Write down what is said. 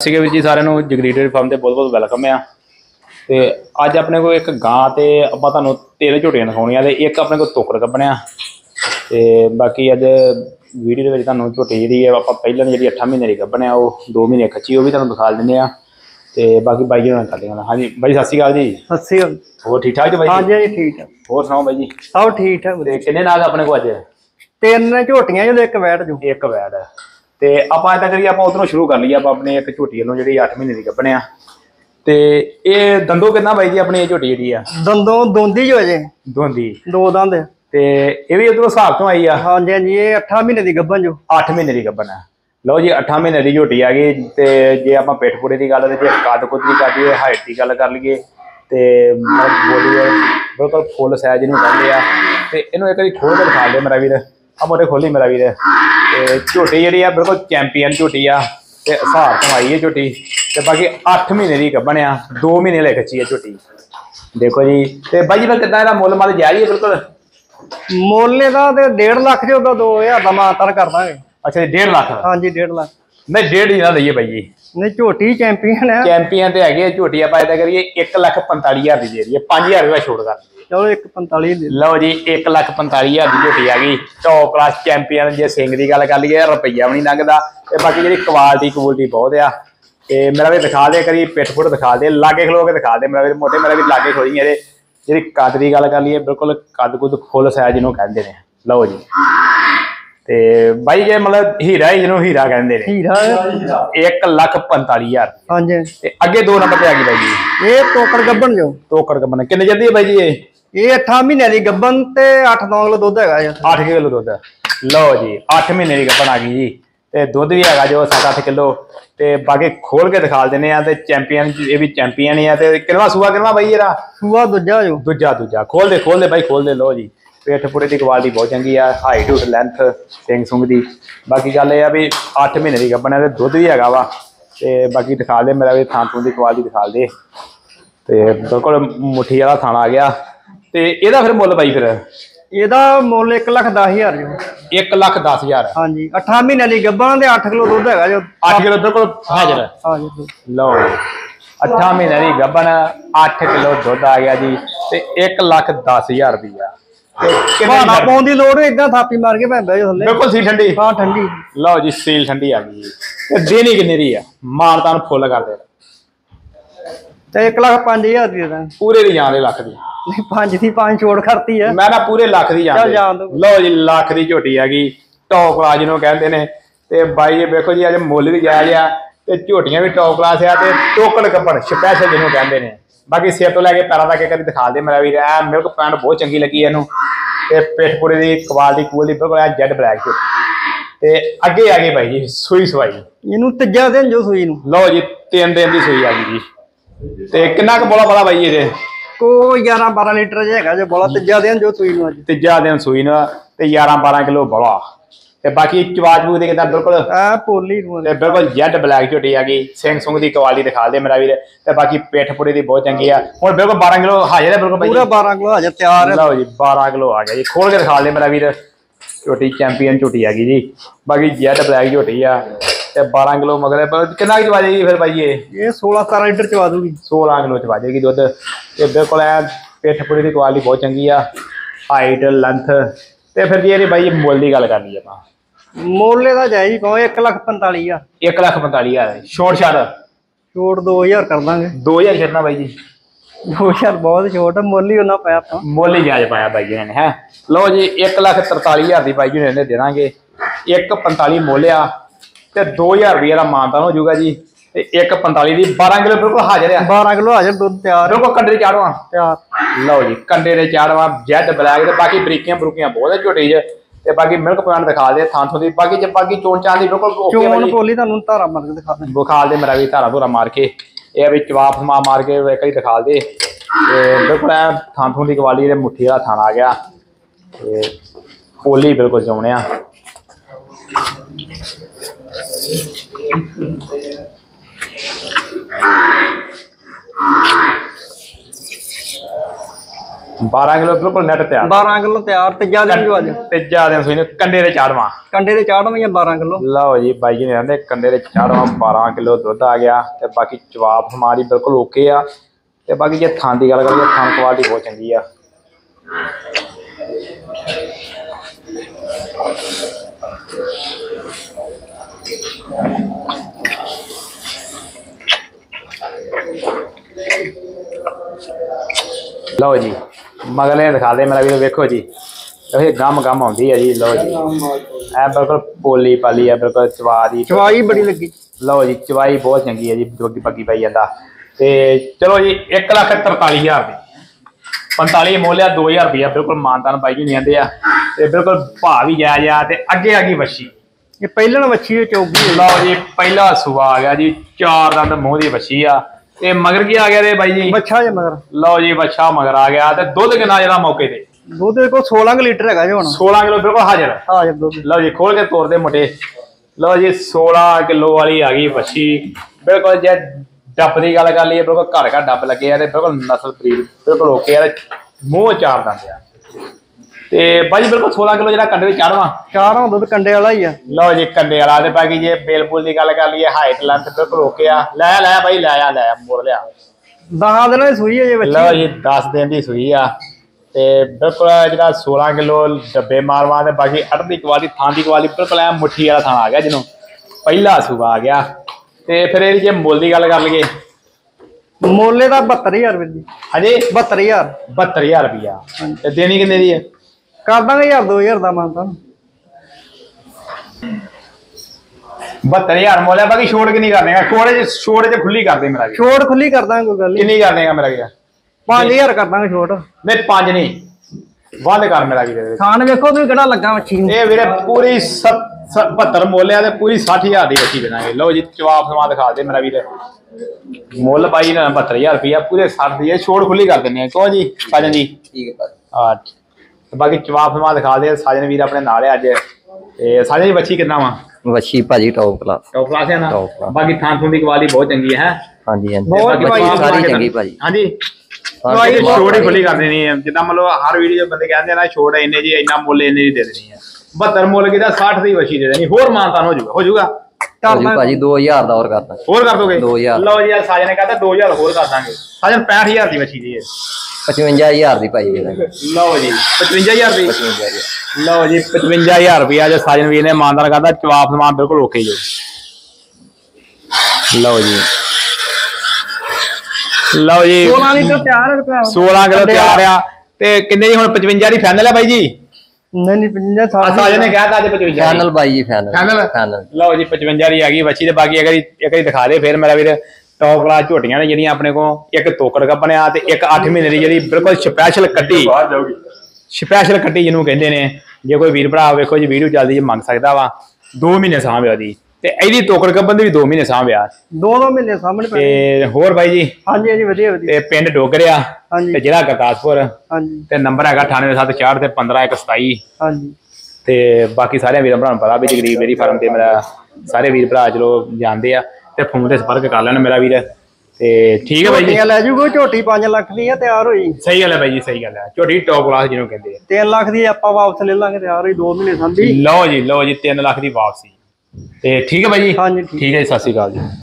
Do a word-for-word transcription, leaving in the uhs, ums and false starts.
सीगे वीर जी सारिਆਂ ਨੂੰ ਜਗਰੀਟ dairy farm ਤੇ ਬਹੁਤ ਬਹੁਤ ਵੈਲਕਮ ਆ। ਤੇ ਅੱਜ ਆਪਣੇ ਕੋਲ ਇੱਕ ਗਾਂ ਤੇ ਆਪਾਂ ਤੁਹਾਨੂੰ ਤਿੰਨ ਝੋਟੀਆਂ ਦਿਖਾਉਣੀਆਂ ਤੇ ਇੱਕ ਆਪਣੇ ਕੋਲ ਤੋਕੜ ਕੱਢਣਿਆ ਤੇ ਬਾਕੀ ਅੱਜ ਵੀਡੀਓ ਦੇ ਵਿੱਚ ਤੁਹਾਨੂੰ ਝੋਟੀ ਜਿਹੜੀ ਆਪਾਂ ਪਹਿਲਾਂ ਜਿਹੜੀ ਅੱਠਾਂ ਮਹੀਨੇ ਦੀ ਕੱਢਣਿਆ ਉਹ ਦੋ ਮਹੀਨੇ ਖੱਚੀ ਉਹ ਵੀ ਤੁਹਾਨੂੰ ਦਿਖਾ ਦਿੰਦੇ ਆ। ਤੇ ਬਾਕੀ ਬਾਈ ਜੀ ਨਾਲ ਕਰਦੇ ਹਾਂ। ਹਾਂਜੀ ਬਾਈ ਸਤਿ ਸ਼੍ਰੀ ਅਕਾਲ ਜੀ। ਸਤਿ ਸ਼੍ਰੀ ਅਕਾਲ। ਹੋਰ ਠੀਕ ਠਾਕ ਜੀ ਬਾਈ? ਹਾਂਜੀ ਜੀ ਠੀਕ ਠਾਕ। ਹੋਰ ਸੁਣਾਓ ਬਾਈ ਜੀ? ਸਭ ਠੀਕ ਠਾਕ। ਤੇ ਕਿੰਨੇ ਨਾਗ ਆਪਣੇ ਕੋਲ ਅੱਜ? ਤਿੰਨ ਝੋਟੀਆਂ ਜੋ ਇੱਕ ਵੈਟ ਜੋ ਇੱਕ ਵੈਟ। ਤੇ ਆਪਾਂ ਇਦਾਂ ਕਰੀਏ ਆਪਾਂ ਉਧਰੋਂ ਸ਼ੁਰੂ ਕਰ ਲਈਏ ਆਪਾਂ ਆਪਣੇ ਇੱਕ ਝੋਟੀ ਵੱਲੋਂ ਜਿਹੜੀ ਅੱਠ ਮਹੀਨੇ ਦੀ ਕੱਢਣਿਆ। ਤੇ ਇਹ ਦੰਦੋਂ ਕਿੰਨਾ ਬਾਈ ਜੀ ਆਪਣੀ ਇਹ ਝੋਟੀ ਜਿਹੜੀ ਆ? ਦੰਦੋਂ ਦੋਂਦੀ ਜੋ ਅਜੇ ਦੋਂਦੀ ਦੋ ਦੰਦ। ਤੇ ਇਹ ਵੀ ਉਧਰੋਂ ਹਿਸਾਬ ਤੋਂ ਆਈ ਆ? ਹਾਂਜੀ ਹਾਂਜੀ ਇਹ ਅੱਠਾਂ ਮਹੀਨੇ ਦੀ ਗੱਭਣ ਜੋ ਅੱਠ ਮਹੀਨੇ ਦੀ ਗੱਭਣ ਆ। ਲਓ ਜੀ ਅੱਠਾਂ ਮਹੀਨੇ ਦੀ ਝੋਟੀ ਆ ਗਈ। ਤੇ ਜੇ ਆਪਾਂ ਪਿੱਠ ਪੂੜੇ ਦੀ ਗੱਲ ਜੇ ਕੱਦ ਕੁੱਦ ਦੀ ਕਰ ਲਈਏ ਹਾਈਟ ਦੀ ਗੱਲ ਕਰ ਲਈਏ ਤੇ ਬੋਡੀ ਬਿਲਕੁਲ ਫੁੱਲ ਸਾਈਜ਼ ਇਹਨੂੰ ਕਹਿੰਦੇ ਆ। ਤੇ ਇਹਨੂੰ ਇੱਕ ਵਾਰੀ ਖੋਲ ਕੇ ਦਿਖਾ ਦੇ ਮੇਰਾ ਵੀਰ। ਆ ਮੋਟੇ ਖੋਲੀ ਮੇਰਾ ਵੀਰ। ਤੇ ਝੋਟੀ ਜਿਹੜੀ ਆ ਬਿਲਕੁਲ ਚੈਂਪੀਅਨ ਝੋਟੀ ਆ ਤੇ ਹਿਸਾਬ ਤੋਂ ਆਈ ਹੈ ਝੋਟੀ। ਤੇ ਬਾਕੀ ਅੱਠ ਮਹੀਨੇ ਦੀ ਗੱਭਣ ਆ ਦੋ ਮਹੀਨੇ ਲੈ ਕੱਚੀ ਹੈ ਝੋਟੀ। ਦੇਖੋ ਜੀ। ਤੇ ਬਾਈ ਜੀ ਫਿਰ ਕਿੱਦਾਂ ਇਹਦਾ ਮੁੱਲ ਮੱਲ ਜਾਇਜ਼ ਹੈ? ਬਿਲਕੁਲ ਮੁੱਲ ਦਾ ਤੇ ਡੇਢ ਲੱਖ ਜੋ ਦਾ ਦੋ ਹਜ਼ਾਰ ਦਾ ਮਾਤਰ ਕਰ ਦਾਂਗੇ। ਅੱਛਾ ਜੀ ਡੇਢ ਲੱਖ? ਹਾਂਜੀ ਡੇਢ ਲੱਖ। ਨਹੀਂ ਡੇਢ ਹੀ ਨਾ ਲਈਏ ਬਾਈ ਜੀ। ਨਹੀਂ ਝੋਟੀ ਚੈਂਪੀਅਨ ਹੈ। ਚੈਂਪੀਅਨ ਤੇ ਹੈਗੇ ਝੋਟੀ ਆਪਾਂ ਇਦਾਂ ਕਰੀਏ ਇੱਕ ਲੱਖ ਪੰਤਾਲੀ ਹਜ਼ਾਰ ਦੀ ਦੇ ਦਈਏ। ਪੰਜ ਹਜ਼ਾਰ ਰੁਪਏ ਛੋੜ ਕਰ ਚਲੋ ਇੱਕ ਪੰਤਾਲੀ ਦੇ। ਲਓ ਜੀ ਇੱਕ ਲੱਖ ਪੰਤਾਲੀ ਹਜ਼ਾਰ ਦੀ ਝੋਟੀ ਆ ਗਈ ਟੌਪ ਕਲਾਸ ਚੈਂਪੀਅਨ। ਜੇ ਸਿੰਘ ਦੀ ਗੱਲ ਕਰ ਲਈਏ ਰੁਪਈਆ ਵੀ ਨਹੀਂ ਲੰਘਦਾ। ਤੇ ਬਾਕੀ ਜਿਹੜੀ ਕੁਆਲਿਟੀ ਕੁਆਲਿਟੀ ਬਹੁਤ ਆ। ਤੇ ਮੇਰਾ ਵੀ ਦਿਖਾ ਦੇ ਕਰੀ ਪਿੱਠ ਪੁੱਟ ਦਿਖਾ ਦੇ ਲਾਗੇ ਖਲੋ ਕੇ ਦਿਖਾ ਦੇ ਮੇਰਾ ਵੀ ਮੋਟੇ ਮੇਰਾ ਵੀ ਲਾਗੇ ਖੋਲੀ ਇਹਦੇ। ਜਿਹੜੀ ਕੱਦ ਦੀ ਗੱਲ ਕਰ ਲਈਏ ਬਿਲਕੁਲ ਕੱਦ ਕੁੱਦ ਫੁੱਲ ਸਾਈਜ਼ ਜਿਹਨੂੰ ਕਹਿੰਦੇ ਨੇ। ਲਓ ਜੀ। ਤੇ ਬਾਈ ਜੇ ਮਤਲਬ ਹੀਰਾ ਹੀ ਜਿਹਨੂੰ ਹੀਰਾ ਕਹਿੰਦੇ ਨੇ। ਹੀਰਾ ਇੱਕ ਲੱਖ ਪੰਤਾਲੀ ਹਜ਼ਾਰ। ਹਾਂਜੀ। ਤੇ ਅੱਗੇ ਦੋ ਨੰਬਰ ਤੇ ਆ ਗਈ ਬਾਈ ਜੀ ਇਹ ਤੋਕੜ ਗੱਭਣ ਜੋ ਤੋਕੜ ਗੱਭਣ। ਕਿੰਨੇ ਜਲਦੀ ਹੈ ਬਾਈ ਜੀ ਇਹ? ਇਹ ਅੱਠਾਂ ਮਹੀਨਿਆਂ ਦੀ ਗੱਭਣ ਤੇ ਅੱਠ ਨੌ ਕਿਲੋ ਦੁੱਧ ਹੈਗਾ ਜੀ। ਅੱਠ ਕਿਲੋ ਦੁੱਧ। ਲਓ ਜੀ ਅੱਠ ਮਹੀਨੇ ਦੀ ਗੱਭਣ ਆ ਗਈ ਜੀ। ਤੇ ਦੁੱਧ ਵੀ ਹੈਗਾ ਜੋ ਸੱਤ ਅੱਠ ਕਿਲੋ। ਤੇ ਬਾਕੀ ਖੋਲ ਕੇ ਦਿਖਾ ਦਿੰਦੇ ਆ। ਤੇ ਚੈਂਪੀਅਨ ਇਹ ਵੀ ਚੈਂਪੀਅਨ ਹੀ ਆ। ਤੇ ਕਿੰਨਵਾਂ ਸੂਆ ਕਿੰਨਵਾਂ ਬਾਈ ਇਹਦਾ? ਸੂਆ ਦੂਜਾ ਜੋ ਦੂਜਾ ਦੂਜਾ। ਖੋਲ ਦੇ ਖੋਲ ਦੇ ਬਾਈ ਖੋਲ ਦੇ। ਲਓ ਜੀ ਪਿੱਠ ਪੁੜੇ ਦੀ ਕੁਆਲਿਟੀ ਬਹੁਤ ਚੰਗੀ ਆ। ਹਾਈਟ ਹੂਟ ਲੈਂਥ ਸਿੰਘ ਸੁੰਗ ਦੀ। ਬਾਕੀ ਗੱਲ ਇਹ ਆ ਵੀ ਅੱਠ ਮਹੀਨੇ ਦੀ ਗੱਭਣ ਹੈ ਤੇ ਦੁੱਧ ਵੀ ਹੈਗਾ ਵਾ। ਤੇ ਬਾਕੀ ਦਿਖਾ ਦੇ ਮੇਰਾ ਵੀ ਥਾਂ ਥੂੰ ਦੀ ਕੁਆਲਿਟੀ ਦਿਖਾ ਦੇ। ਤੇ ਬਿਲਕੁਲ ਮੁੱਠੀ ਵਾਲਾ ਥਾਣਾ ਆ ਗਿਆ। ਤੇ ਇਹਦਾ ਫਿਰ ਮੁੱਲ ਬਾਈ ਫਿਰ? ਇਹਦਾ ਮੁੱਲ ਇੱਕ ਲੱਖ ਦਸ ਹਜ਼ਾਰ ਜੋ। ਇੱਕ ਲੱਖ ਦਸ ਹਜ਼ਾਰ। ਹਾਂਜੀ ਅੱਠਾਂ ਮਹੀਨਿਆਂ ਦੀ ਗੱਭਣ ਤੇ ਅੱਠ ਕਿਲੋ ਦੁੱਧ ਹੈਗਾ ਜੋ। ਅੱਠ ਕਿਲੋ ਬਿਲਕੁਲ ਹਾਜ਼ਰ। ਹਾਂਜੀ। ਲਓ ਜੀ ਅੱਠਾਂ ਮਹੀਨਿਆਂ ਦੀ ਗੱਭਣ ਅੱਠ ਕਿਲੋ ਦੁੱਧ ਆ ਗਿਆ ਜੀ। ਤੇ ਇੱਕ ਲੱਖ ਦਸ ਹਜ਼ਾਰ ਰੁਪਈਆ। ਭਾੜਾ ਪਾਉਣ ਦੀ ਲੋੜ ਨਹੀਂ ਏਦਾਂ ਥਾਪੀ ਮਾਰ ਕੇ ਭੈਂਦਾ ਜੋ ਥੱਲੇ। ਬਿਲਕੁਲ ਸੀਲ ਠੰਡੀ। ਹਾਂ ਠੰਡੀ। ਲਓ ਜੀ ਸੀਲ ਠੰਡੀ ਆ ਗਈ। ਤੇ ਦੇਣੀ ਕਿੰਨੀ ਦੀ ਆ? ਮਾਨਤਾਨ ਫੁੱਲ ਕਰਦੇ ਤੇ ਇੱਕ ਲੱਖ ਪੰਜ ਹਜ਼ਾਰ ਦੀ ਦੇ। ਪੂਰੇ ਦੀ ਜਾਂਦੇ ਲੱਖ ਦੀ? ਨਹੀਂ ਪੰਜ ਦੀ ਪੰਜ ਛੋੜ ਕਰਤੀ ਹੈ। ਮੈਂ ਨਾ ਪੂਰੇ ਲੱਖ ਦੀ ਜਾਂਦੇ। ਲਓ ਜੀ ਲੱਖ ਦੀ ਝੋਟੀ ਆ ਗਈ ਟੌਪ ਕਲਾਸ ਜਿਹਨੂੰ ਕਹਿੰਦੇ ਨੇ। ਤੇ ਬਾਈ ਜੀ ਵੇਖੋ ਜੀ ਅੱਜ ਮੁੱਲ ਵੀ ਜਾਇਜ਼ ਆ ਤੇ ਝੋਟੀਆਂ ਵੀ ਟੌਪ ਕਲਾਸ ਆ। ਤੇ ਟੋਕੜ ਕੱਪੜ ਸਪੈਸ਼ਲ ਜਿਹਨੂੰ ਕਹਿੰਦੇ ਨੇ। ਬਾਕੀ ਸਿਰ ਤੋਂ ਲੈ ਕੇ ਪੈਰਾਂ ਤੱਕ ਕਦੀ ਦਿਖਾ ਦੇ ਮੇਰਾ ਵੀਰ। ਐ ਮਿਲਕ ਪੈਂਟ ਬਹੁਤ ਚੰਗੀ ਲੱਗੀ ਇਹਨੂੰ। ਤੇ ਪਿੱਠ ਪੁੜੇ ਦੀ ਕੁਆਲਿਟੀ ਕੁਆਲਿਟੀ ਬਿਲਕੁਲ ਐ ਜੈਡ ਬਲੈਕ। ਤੇ ਅੱਗੇ ਆ ਗਈ ਬਾਈ ਜੀ ਸੂਈ ਸਵਾਈ। ਇਹਨੂੰ ਤੀਜਾ ਦਿਨ ਜੋ ਸੂਈ ਨੂੰ। ਲਓ ਜੀ ਤਿੰਨ ਦਿਨ ਦੀ ਸੂਈ ਆ ਗਈ ਜੀ। ਤੇ ਕਿੰਨਾ ਕੁ ਬੋਲਾ ਵਾਲਾ ਬਾਈ ਇਹਦੇ? ਕੋ ਗਿਆਰਾਂ ਬਾਰਾਂ ਲੀਟਰ ਜਿਹਾ ਹੈਗਾ ਜੋ ਬੋਲਾ ਤੀਜਾ ਦਿਨ ਜੋ ਸੂਈ ਨੂੰ। ਅੱਜ ਤੀਜਾ ਦਿਨ ਸੂਈ ਨੂੰ ਤੇ ਗਿਆਰਾਂ ਬਾਰਾਂ ਕਿਲੋ ਬੋਲਾ। ਤੇ ਬਾਕੀ ਚਵਾਜ ਚਬੂਜ ਦੇ ਕਿਦਾਂ? ਬਿਲਕੁਲ ਐ ਪੋਲੀ ਨੂੰ। ਤੇ ਬਿਲਕੁਲ ਜੈਡ ਬਲੈਕ ਝੋਟੀ ਆ ਗਈ। ਸਿੰਘ ਸੁੰਗ ਦੀ ਕੁਆਲਿਟੀ ਦਿਖਾ ਦੇ ਮੇਰਾ ਵੀਰ। ਤੇ ਬਾਕੀ ਪਿੱਠ ਪੁੜੇ ਦੀ ਬਹੁਤ ਚੰਗੀ ਆ। ਹੁਣ ਬਿਲਕੁਲ ਬਾਰਾਂ ਕਿਲੋ ਹਾਜ਼ਰ ਹੈ ਬਿਲਕੁਲ ਪੂਰਾ ਬਾਰਾਂ ਕਿਲੋ ਹਾਜ਼ਰ ਤਿਆਰ ਹੈ। ਲਓ ਜੀ ਬਾਰਾਂ ਕਿਲੋ ਆ ਗਿਆ ਜੀ। ਖੋਲ ਕੇ ਦਿਖਾ ਦੇ ਮੇਰਾ ਵੀਰ। ਝੋਟੀ ਚੈਂਪੀਅਨ ਝੋਟੀ ਆ ਗਈ ਜੀ। ਬਾਕੀ ਜੈਡ ਬਲੈਕ ਝੋਟੀ ਆ। ਤੇ ਬਾਰਾਂ ਕਿਲੋ ਮਗਰ ਕਿੰਨਾ ਕੁ ਚਵਾ ਜਾਏਗੀ ਫਿਰ ਬਾਈ ਇਹ? ਇਹ ਸੋਲਾਂ ਸਤਾਰਾਂ ਲੀਟਰ ਚਵਾ ਦੂਗੀ। ਸੋਲਾਂ ਕਿਲੋ ਚਵਾ ਜਾਏਗੀ ਦੁੱਧ। ਤੇ ਬਿਲਕੁਲ ਐ ਪਿੱਠ ਪੁੜੇ ਦੀ ਕੁਆਲਿਟੀ ਬਹੁਤ ਚੰਗੀ ਆ। Height length. ਤੇ ਫਿਰ ਜੀ ਇਹਦੀ ਬਾਈ ਮੁੱਲ ਦੀ ਗੱਲ ਕਰਨੀ ਆਪਾਂ? ਮੁੱਲ ਇਹਦਾ ਜਾਇਜ਼ ਕਹੋ ਇੱਕ ਲੱਖ ਪੰਤਾਲੀ ਹਜ਼ਾਰ। ਇੱਕ ਲੱਖ ਪੰਤਾਲੀ ਹਜ਼ਾਰ। ਛੋਟ ਛਾੜ? ਛੋਟ ਦੋ ਹਜ਼ਾਰ ਕਰ ਦਾਂਗੇ। ਦੋ ਹਜ਼ਾਰ ਛੱਡਣਾ ਬਾਈ ਜੀ? ਦੋ ਹਜ਼ਾਰ ਬਹੁਤ ਛੋਟ। ਮੁੱਲ ਹੀ ਉਹਨਾਂ ਪਾਇਆ ਆਪਾਂ। ਮੁੱਲ ਹੀ ਜਾਇਜ਼ ਪਾਇਆ ਬਾਈ ਜੀ ਨੇ ਹੈ। ਲਓ ਜੀ ਇੱਕ ਲੱਖ ਤਰਤਾਲੀ ਹਜ਼ਾਰ ਦੀ ਬਾਈ ਜੀ ਨੇ ਦੇ ਦਾਂਗੇ। ਇੱਕ ਪੰਤਾਲੀ ਮੁੱਲ ਆ। ਤੇ ਦੋ ਹਜ਼ਾਰ ਰੁਪਏ ਦਾ ਮਾਨਤਾਨ ਹੋ ਜਾਊਗਾ ਜੀ। ਤੇ ਇੱਕ ਪੰਤਾਲੀ ਦੀ ਬਾਰਾਂ ਕਿਲੋ ਬਿਲਕੁਲ ਹਾਜ਼ਰ ਆ। ਬਾਰਾਂ ਕਿਲੋ ਹਾਜ਼ਰ ਦੁੱਧ ਤਿਆਰ ਬਿਲਕੁਲ। ਕੰਡੇ ਦੇ ਚਾੜਵਾ ਤਿਆਰ। ਲਓ ਜੀ ਕੰਡੇ ਦੇ ਚਾੜਵਾ ਜੈਡ ਬਲੈਕ। ਤੇ ਬਾਕੀ ਬਰੀਕੀਆਂ ਬਰੂਕੀਆਂ ਬਹੁਤ ਹੈ ਝੋਟੀ 'ਚ। ਤੇ ਬਾਕੀ ਮਿਲਕ ਪੁਆਇੰਟ ਦਿਖਾ ਦੇ ਥਾਂ ਥੋਂ ਦੀ। ਬਾਕੀ ਜੇ ਬਾਕੀ ਚੋਣ ਚਾਂ ਦੀ ਬਿਲਕੁਲ ਚੋਣ ਪੋਲੀ ਤੁਹਾਨੂੰ ਧਾਰਾ ਮਾਰ ਕੇ ਦਿਖਾ ਦੇ। ਵਿਖਾ ਦੇ ਮੇਰਾ ਵੀ ਧਾਰਾ ਧੂਰਾ ਮਾਰ ਕੇ। ਇਹ ਵੀ ਚਵਾਪ ਸਮਾ ਮਾਰ ਕੇ ਇੱਕ ਵਾਰੀ ਦਿਖਾ ਦੇ। ਤੇ ਬਿਲਕੁਲ ਐ ਥਾਂ ਥੋਂ ਦੀ ਕੁਆਲਿਟੀ ਦੇ ਮੁੱਠੀ ਵਾਲਾ ਥਾਣਾ ਆ ਗਿਆ। ਤੇ ਪੋਲੀ ਬਿਲਕੁਲ ਚਾਉਣਿਆ। ਬਾਰਾਂ ਕਿਲੋ ਬਿਲਕੁਲ ਨੈਟ ਤਿਆਰ। ਬਾਰਾਂ ਕਿਲੋ ਤਿਆਰ ਤੀਜਾ ਦਿਨ ਜੋ ਅੱਜ ਤੀਜਾ ਦਿਨ ਸੂਈ ਨੂੰ ਕੰਡੇ ਦੇ ਚਾੜਵਾਂ ਕੰਡੇ ਦੇ ਚਾੜਵੀਆਂ ਬਾਰਾਂ ਕਿਲੋ। ਲਓ ਜੀ ਬਾਈ ਜੀ ਨੇ ਕਹਿੰਦੇ ਕੰਡੇ ਦੇ ਚਾੜਵਾਂ ਬਾਰਾਂ ਕਿਲੋ ਦੁੱਧ ਆ ਗਿਆ ਤੇ ਬਾਕੀ ਜਵਾਬ ਹਮਾਰੀ ਬਿਲਕੁਲ ਓਕੇ ਆ ਤੇ ਬਾਕੀ ਜੇ ਥਾਂ ਦੀ ਗੱਲ ਕਰੀਏ ਥਾਂ ਕੁਆਲਿਟੀ ਬਹੁਤ ਚੰਗੀ ਆ। ਲਓ ਜੀ ਮਗਲੇ ਦਿਖਾ ਦੇ ਮੇਰਾ ਵੀਰ ਵੇਖੋ ਜੀ ਇਹ ਗਮ ਗਮ ਆਉਂਦੀ ਹੈ ਜੀ। ਲਓ ਜੀ ਇਹ ਬਿਲਕੁਲ ਪੋਲੀ ਪਾਲੀ ਹੈ ਬਿਲਕੁਲ ਚਵਾ ਦੀ ਚਵਾਈ ਬੜੀ ਲੱਗੀ। ਲਓ ਜੀ ਚਵਾਈ ਬਹੁਤ ਚੰਗੀ ਹੈ ਜੀ ਬੱਗੀ ਬੱਗੀ ਪਾਈ ਜਾਂਦਾ ਤੇ ਚਲੋ ਜੀ ਇੱਕ ਲੱਖ ਤਰਤਾਲੀ ਹਜ਼ਾਰ ਦੀ ਪੰਤਾਲੀ ਮੋਲਿਆ ਦੋ ਹਜ਼ਾਰ ਰੁਪਇਆ ਬਿਲਕੁਲ ਮਾਨਤਾਨ ਬਾਈ ਜੀ ਨਹੀਂ ਆਂਦੇ ਆ ਤੇ ਬਿਲਕੁਲ ਭਾਅ ਵੀ ਜਾਇਜ਼ ਆ ਤੇ ਅੱਗੇ ਆ ਗਈ ਵੱਛੀ। ਇਹ ਪਹਿਲਣ ਵੱਛੀ ਚੌਗੀ। ਲਓ ਜੀ ਪਹਿਲਾ ਸੂਆ ਆ ਗਿਆ ਜੀ ਚਾਰ ਦੰਦ ਮੂੰਹ ਦੀ ਵੱਛੀ ਆ ਤੇ ਮਗਰ ਕੀ ਆ ਗਿਆ ਤੇ ਬਾਈ ਜੀ ਵੱਛਾ ਜੇ ਮਗਰ। ਲਓ ਜੀ ਵੱਛਾ ਮਗਰ ਆ ਗਿਆ ਤੇ ਦੁੱਧ ਕਿੰਨਾ ਜਿਹੜਾ ਮੌਕੇ ਤੇ ਦੁੱਧ ਦੇ ਕੋਲ ਸੋਲਾਂ ਲੀਟਰ ਹੈਗਾ ਜੀ ਹੁਣ। ਸੋਲਾਂ ਕਿਲੋ ਬਿਲਕੁਲ ਹਾਜ਼ਰ ਹਾਜ਼ਰ ਦੁੱਧ। ਲਓ ਜੀ ਖੋਲ ਕੇ ਤੋਰ ਦੇ ਮੁੰਡੇ। ਲਓ ਜੀ ਸੋਲਾਂ ਕਿਲੋ ਵਾਲੀ ਆ ਗਈ ਵੱਛੀ ਬਿਲਕੁਲ ਜੇ ਡੱਬ ਦੀ ਗੱਲ ਕਰ ਲਈਏ ਬਿਲਕੁਲ ਘਰ ਘਰ ਡੱਬ ਲੱਗੇ ਆ ਤੇ ਬਿਲਕੁਲ ਨਸਲ ਬਰੀਡ ਬਿਲਕੁਲ ਓਕੇ ਆ ਮੂੰਹ ਚਾਰ ਦੰਦ ਆ ਤੇ ਬਾਈ ਬਿਲਕੁਲ ਸੋਲਾਂ ਕਿਲੋ ਜਿਹੜਾ ਕੰਡੇ ਦੇ ਚਾੜਵਾਂ ਚਾਰਾਂ ਦੁੱਧ ਕੰਡੇ ਵਾਲਾ ਹੀ ਆ। ਲਓ ਜੀ ਕੰਡੇ ਵਾਲਾ ਤੇ ਬਾਕੀ ਜੇ ਬੇਲਪੁਲ ਦੀ ਗੱਲ ਕਰ ਲਈਏ ਹਾਈਟ ਲੈਂਥ ਬਿਲਕੁਲ ਓਕੇ ਆ। ਲੈ ਲੈ ਬਾਈ ਲੈ ਆ ਲੈ ਮੋੜ ਲਿਆ। ਦਸਾਂ ਦਿਨਾਂ ਦੀ ਸੂਈ ਹੈ ਜੇ ਵੱਛੀ। ਲਓ ਜੀ ਦਸ ਦਿਨ ਦੀ ਸੂਈ ਆ ਤੇ ਬਿਲਕੁਲ ਜਿਹੜਾ ਸੋਲਾਂ ਕਿਲੋ ਡੱਬੇ ਮਾਰਵਾ ਤੇ ਬਾਕੀ ਅੱਠ ਦੀ ਕੁਆਲਿਟੀ ਥਾਂ ਦੀ ਕੁਆਲਿਟੀ ਬਿਲਕੁਲ ਐ ਮੁੱਠੀ ਵਾਲਾ ਥਾਂ ਆ ਗਿਆ ਜਿਹਨੂੰ ਪਹਿਲਾ ਸੂਆ ਆ ਗਿਆ। ਤੇ ਫਿਰ ਇਹ ਜੇ ਮੁੱਲ ਦੀ ਗੱਲ ਕਰ ਲਈਏ ਮੋਲੇ ਦਾ ਬਹੱਤਰ ਹਜ਼ਾਰ ਵੀਰ ਜੀ। ਹਾਂਜੀ ਬਹੱਤਰ ਹਜ਼ਾਰ ਬਹੱਤਰ ਹਜ਼ਾਰ ਰੁਪਇਆ ਤੇ ਦੇਣੀ ਕਿੰਨੇ ਦੀ ਹੈ? ਕਰ ਦਾਂਗੇ ਹਜ਼ਾਰ ਦੋ ਹਜ਼ਾਰ ਦਾ ਮਾਨਤਾ। ਬਹੱਤਰ ਹਜ਼ਾਰ ਮੁੱਲ ਹੈ ਬਾਕੀ ਛੋੜ ਕਿੰਨੀ ਕਰ ਦੇਗਾ? ਛੋੜੇ ਚ ਛੋੜੇ ਚ ਖੁੱਲੀ ਕਰ ਦੇ ਮੇਰਾ ਵੀ। ਛੋਟ ਖੁੱਲੀ ਕਰ ਦਾਂਗੇ ਕੋਈ ਗੱਲ ਨਹੀਂ। ਕਿੰਨੀ ਕਰ ਦੇਗਾ ਮੇਰਾ ਵੀਰ? ਪੰਜ ਹਜ਼ਾਰ ਕਰ ਦਾਂਗੇ ਛੋਟ। ਨਹੀਂ ਪੰਜ ਨਹੀਂ ਵੱਧ ਕਰ ਮੇਰਾ ਵੀਰ। ਖਾਣ ਵੇਖੋ ਤੁਸੀਂ ਕਿਹੜਾ ਲੱਗਾ ਵੱਛੀ ਨੂੰ। ਇਹ ਵੀਰੇ ਪੂਰੀ ਬਹੱਤਰ ਮੁੱਲ ਆ ਤੇ ਪੂਰੀ ਸੱਠ ਹਜ਼ਾਰ ਦੀ ਵੱਛੀ ਦੇਣਾਗੇ। ਲਓ ਜੀ ਜਵਾਬ ਸਮਾਂ ਦਿਖਾ ਦੇ ਮੇਰਾ ਵੀਰ। ਮੁੱਲ ਪਾਈ ਨਾ ਬਹੱਤਰ ਹਜ਼ਾਰ ਰੁਪਇਆ ਪੂਰੇ ਸੱਠ ਦੀ ਹੈ ਛੋੜ ਖੁੱਲੀ ਕਰ ਦਿੰਦੇ ਆ। ਕਹੋ ਜੀ ਸਾਜਨ ਜੀ। ਠੀਕ ਹੈ ਹਾਂ ਬਾਕੀ ਜਵਾਬ ਸਮਾਂ ਦਿਖਾ ਦੇ। ਸਾਜਨ ਵੀਰ ਆਪਣੇ ਨਾਲ ਹੈ ਅੱਜ ਤੇ ਸਾਜਨ ਜੀ ਵੱਛੀ ਕਿੰਨਾ ਵਾ? ਵੱਛੀ ਭਾਜੀ ਟੌਪ ਕਲਾਸ। ਟੌਪ ਕਲਾਸ ਹੈ ਨਾ। ਬਾਕੀ ਥਾਂ ਥੂੰ ਦੀ ਕੁਆਲਿਟੀ ਬਹੁਤ ਚੰਗੀ ਹੈ। ਹਾਂਜੀ ਹਾਂਜੀ ਬਹੁਤ ਸਾਰੀ ਚੰਗੀ ਭਾਜੀ। ਹਾਂਜੀ ਛੋੜ ਹੀ ਖੁੱਲੀ ਕਰ ਦੇਣੀ ਹੈ ਜਿੱਦਾਂ ਮਤਲਬ ਹਰ ਵੀਡੀਓ ਬੰਦੇ ਕਹਿੰਦੇ ਆ ਨਾ ਛੋੜ ਇੰਨੇ ਜੀ ਇੰਨਾ ਮੁੱਲ ਇੰਨੇ ਦੀ ਦੇ ਦੇਣੀ ਹੈ। ਬਹੱਤਰ ਮੁੱਲ ਕਿਦਾ ਸੱਠ ਦੀ ਵੱਛੀ ਦੇ ਦੇਣੀ ਹੋਰ ਮਾਨਤਾਨ ਹੋ ਜਾਊਗਾ ਹੋ ਜਾਊਗਾ ਭਾਜੀ ਦੋ ਹਜ਼ਾਰ ਦਾ ਹੋਰ ਕਰ ਦਾਂਗੇ। ਹੋਰ ਕਰ ਦੋਗੇ? ਦੋ ਹਜ਼ਾਰ। ਲਓ ਜੀ ਸਾਜਨ ਨੇ ਕਹਿੰਦਾ ਦੋ ਹਜ਼ਾਰ ਹੋਰ ਕਰ ਦਾਂਗੇ। ਸਾਜਨ ਪੈਂਹਠ ਹਜ਼ਾਰ ਦੀ ਵੱਛੀ ਦੀ ਹੈ। ਪਚਵੰਜਾ ਹਜ਼ਾਰ ਦੀ ਭਾਈ। ਲਓ ਜੀ ਪਚਵੰਜਾ ਹਜ਼ਾਰ ਦੀ। ਲਓ ਜੀ ਪਚਵੰਜਾ ਹਜ਼ਾਰ ਰੁਪਇਆ ਜੋ ਸਾਜਨ ਵੀਰ ਨੇ ਮਾਨਦਾਰ ਕਰਦਾ ਜਵਾਬ ਸਮਾਨ ਬਿਲਕੁਲ ਓਕੇ ਜੋ। ਲਓ ਜੀ ਲਓ ਜੀ ਸੋਲਾਂ ਲੀਟਰ ਤਿਆਰ ਹੈ। ਸੋਲਾਂ ਕਿਲੋ ਤਿਆਰ ਆ ਤੇ ਕਿੰਨੇ ਜੀ ਹੁਣ ਪਚਵੰਜਾ ਦੀ ਫਾਈਨਲ ਹੈ ਬਾਈ ਜੀ? ਨਹੀਂ ਨਹੀਂ ਪੰਜਾਹ ਸਾਲ ਸਾਜਨ ਨੇ ਕਹਿਤਾ ਅੱਜ ਪਚਵੰਜਾ ਫਾਈਨਲ ਬਾਈ ਜੀ ਫਾਈਨਲ ਫਾਈਨਲ ਫਾਈਨਲ। ਲਓ ਜੀ ਪਚਵੰਜਾ ਦੀ ਆ ਗਈ ਵੱਛੀ ਤੇ ਬਾਕੀ ਅਗਰ ਇੱਕ ਵਾਰੀ ਦਿਖਾ ਦੇ ਫਿਰ ਮੇਰਾ ਵੀਰ ਟੌਪ ਕਲਾਸ ਝੋਟੀਆਂ ਨੇ ਜਿਹੜੀਆਂ ਆਪਣੇ ਕੋਲ ਇੱਕ ਤੋਕੜ ਕੱਪਣਿਆ ਤੇ ਇੱਕ ਅੱਠ ਮਹੀਨੇ ਦੀ ਜਿਹੜੀ ਬਿਲਕੁਲ ਸਪੈਸ਼ਲ ਕੱਟੀ ਬਾਹਰ ਜਾਊਗੀ ਸਪੈਸ਼ਲ ਕੱਟੀ ਜਿਹਨੂੰ ਕਹਿੰਦੇ ਨੇ। ਜੇ ਕੋਈ ਵੀਰ ਭਰਾ ਵੇਖੋ ਜੀ ਵੀਡੀਓ ਚੱਲਦੀ ਜੇ ਮੰਗ ਸਕਦਾ ਵਾ ਦੋ ਮਹੀਨੇ ਸਾਂਭ ਉਹਦੀ ਤੇ ਇਹਦੀ ਤੋਕੜ ਕੱਪਣ ਦੀ ਵੀ ਦੋ ਮਹੀਨੇ ਸਾਂਭ ਆ। ਦੋ ਦੋ ਮਹੀਨੇ ਸਾਹਮਣੇ ਤੇ ਹੋਰ ਬਾਈ ਜੀ? ਹਾਂਜੀ ਹਾਂਜੀ ਵਧੀਆ ਵਧੀਆ। ਤੇ ਪਿੰਡ ਡੋਗਰਿਆ ਤੇ ਜ਼ਿਲ੍ਹਾ ਗੁਰਦਾਸਪੁਰ ਹਾਂਜੀ ਤੇ ਨੰਬਰ ਹੈਗਾ ਅਠਾਨਵੇਂ ਸੱਤ ਚਾਰ ਤੇ ਪੰਦਰਾਂ ਇੱਕ ਸਤਾਈ। ਹਾਂਜੀ ਤੇ ਬਾਕੀ ਸਾਰਿਆਂ ਵੀਰਾਂ ਭਰਾਵਾਂ ਨੂੰ ਪਤਾ ਵੀ ਜਗਰੀਬ ਡੇਅਰੀ ਫਾਰਮ ਤੇ ਮੇਰਾ ਸਾਰੇ ਵੀਰ ਭਰਾ ਚਲੋ ਜਾਣਦੇ ਆ ਤੇ ਫੋਨ ਤੇ ਸੰਪਰਕ ਕਰ ਲੈਣ ਮੇਰਾ ਵੀਰ। ਤੇ ਠੀਕ ਹੈ ਬਾਈ ਜੀ ਲੈ ਜੂਗਾ ਝੋਟੀ ਪੰਜ ਲੱਖ ਦੀ ਆ ਤਿਆਰ ਹੋਈ। ਸਹੀ ਗੱਲ ਹੈ ਬਾਈ ਜੀ ਸਹੀ ਗੱਲ ਹੈ ਝੋਟੀ ਟੌਪ ਕਲਾਸ ਜਿਹਨੂੰ ਕਹਿੰਦੇ ਆ। ਤਿੰਨ ਲੱਖ ਦੀ ਆਪਾਂ ਵਾਪਸ ਲੈ ਲਾਂਗੇ ਤਿਆਰ ਹੋਈ ਦੋ ਮਹੀਨੇ ਸੰਭੀ। ਲਓ ਜੀ ਲਓ ਜੀ ਤਿੰਨ ਲੱਖ ਦੀ ਵਾਪਸੀ ਤੇ ਠੀਕ ਹੈ ਬਾਈ ਜੀ। ਹਾਂਜੀ ਠੀਕ ਹੈ ਜੀ ਸਤਿ ਸ਼੍ਰੀ ਅਕਾਲ ਜੀ।